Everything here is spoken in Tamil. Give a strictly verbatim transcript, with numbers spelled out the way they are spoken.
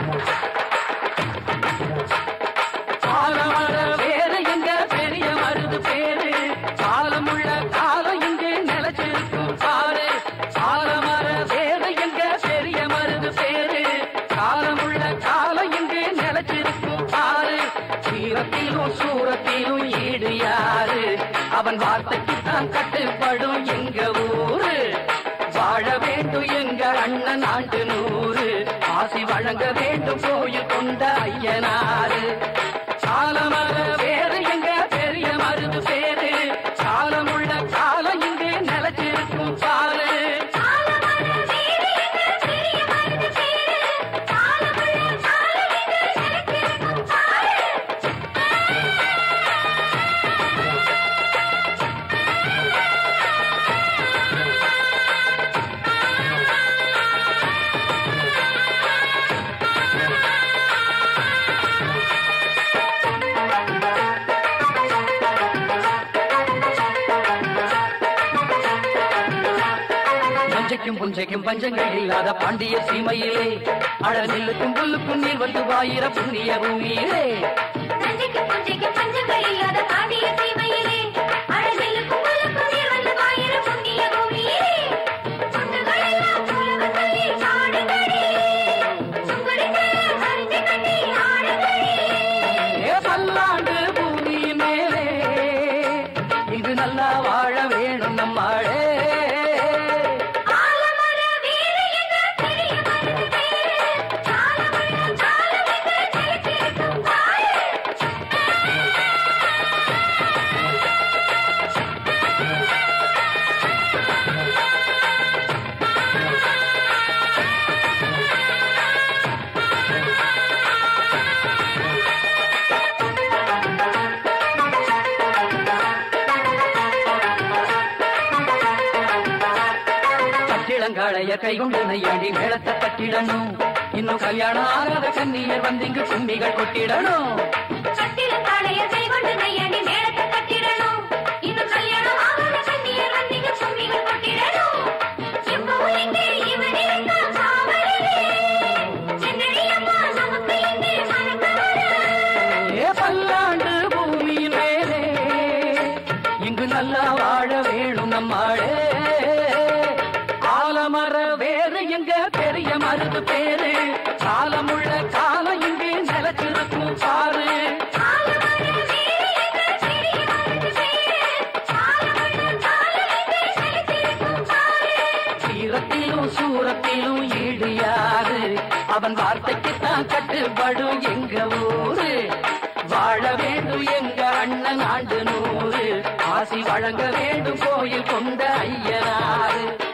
ஆலமர வேறு எங்க பெரிய மருது பேரு காலமுள்ள காலம் இங்கே நிலச்சிருக்கும் பாரு ஆலமர வேறு எங்க பெரிய மருது பேரு காலமுள்ள காலம் இங்கே நிலச்சிருக்கும் பாரு சீரத்திலும் சூரத்திலும் ஈடு யாரு அவன் வார்த்தைக்கு தான் கட்டுப்படும் எங்க ஊரு வாழ வேண்டும் எங்க அண்ணன் ஆண்டு நூறு ஆசி வழங்க வேண்டும் கோயில் கொண்ட ஐயனாரு காலமர வேறு எங்க பெரிய மருது பேரு காலமுள்ள காலம் இங்கே நிலச்சிருக்கும் பாரு புஞ்சைக்கும் பஞ்சங்கள் இல்லாத பாண்டிய சீமையிலே அடர் நெல்லுக்கும் புல்லுக்கும் நீர் வந்து வாயிர புண்ணிய பூமியிலே பல்லாண்டு பூமி மேலே இங்கு நல்லா வாழ வேணும் நம்மாளே இளங்காளைய கைகொண்டு நையாண்டி மேளத்தை தட்டிடணும் இன்னும் கல்யாணம் ஆகாத கன்னியர் வந்து இங்கு கும்மிகள் கொட்டிடணும் பல்லாண்டு பூமி மேலே இங்கு நல்லா வாழ வேணும் நம்மாளே ஆலமர வேறு எங்க பெரிய மருது பேரு காலமுள்ள காலம் இங்கே நிலச்சிருக்கும் பாரு சீரத்திலும் சூரத்திலும் ஈடு யாரு அவன் வார்த்தைக்கு தான் கட்டுப்படும் எங்க ஊரு வாழ வேண்டும் எங்க அண்ணன் ஆண்டு நூறு ஆசி வழங்க வேண்டும் கோயில் கொண்ட ஐயனாரு